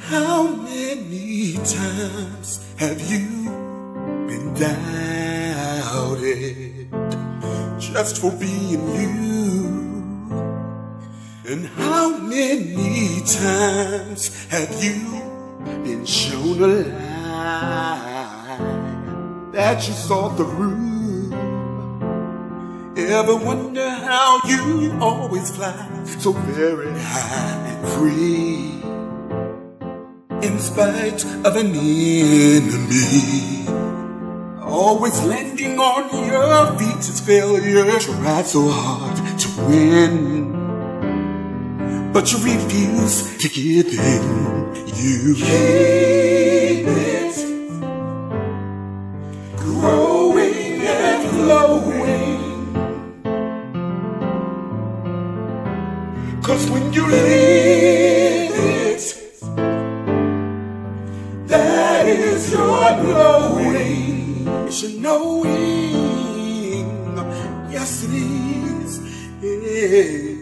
How many times have you been doubted just for being you? And how many times have you been shown a lie that you saw through? Ever wonder how you always fly so very high and free, in spite of an enemy always landing on your feet is failure? Tried so hard to win, but you refuse to give in. You keep it growing and flowing, 'cause when you live it, that is your glowing. It's your knowing. Yes, it is. Yeah.